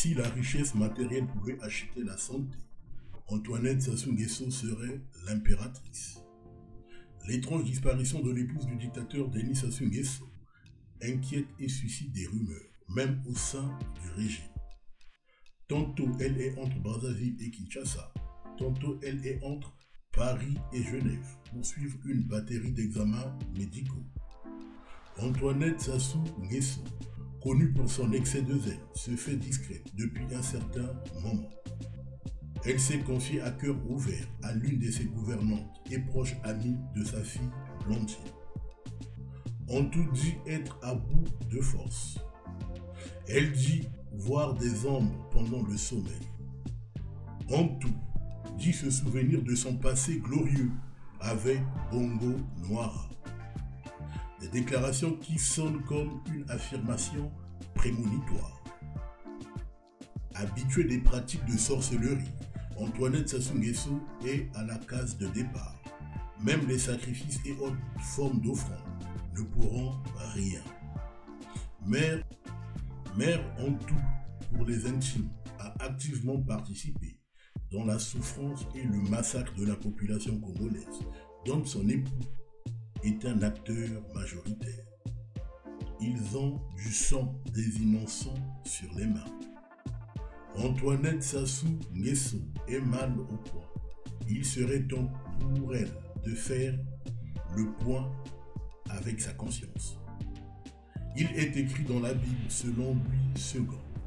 Si la richesse matérielle pouvait acheter la santé, Antoinette Sassou Nguesso serait l'impératrice. L'étrange disparition de l'épouse du dictateur Denis Sassou Nguesso inquiète et suscite des rumeurs, même au sein du régime. Tantôt elle est entre Brazzaville et Kinshasa, tantôt elle est entre Paris et Genève pour suivre une batterie d'examens médicaux. Antoinette Sassou Nguesso, connue pour son excès de zèle, se fait discrète depuis un certain moment. Elle s'est confiée à cœur ouvert à l'une de ses gouvernantes et proche amie de sa fille Blondine. On tout dit être à bout de force. Elle dit voir des ombres pendant le sommeil. En tout, dit se souvenir de son passé glorieux avec Bongo Noira. Des déclarations qui sonnent comme une affirmation prémonitoire. Habituée des pratiques de sorcellerie, Antoinette Sassou Nguesso est à la case de départ. Même les sacrifices et autres formes d'offrandes ne pourront rien. Mère en tout pour les intimes a activement participé dans la souffrance et le massacre de la population congolaise, dont son époux est un acteur majoritaire. Ils ont du sang des innocents sur les mains. Antoinette Sassou Nguesso est mal au point. Il serait temps pour elle de faire le point avec sa conscience. Il est écrit dans la Bible selon Louis II.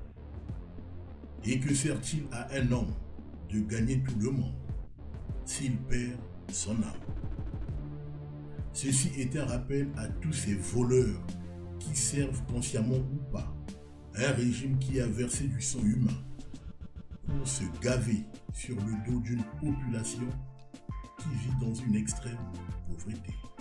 Et que sert-il à un homme de gagner tout le monde s'il perd son âme? Ceci est un rappel à tous ces voleurs qui servent consciemment ou pas un régime qui a versé du sang humain pour se gaver sur le dos d'une population qui vit dans une extrême pauvreté.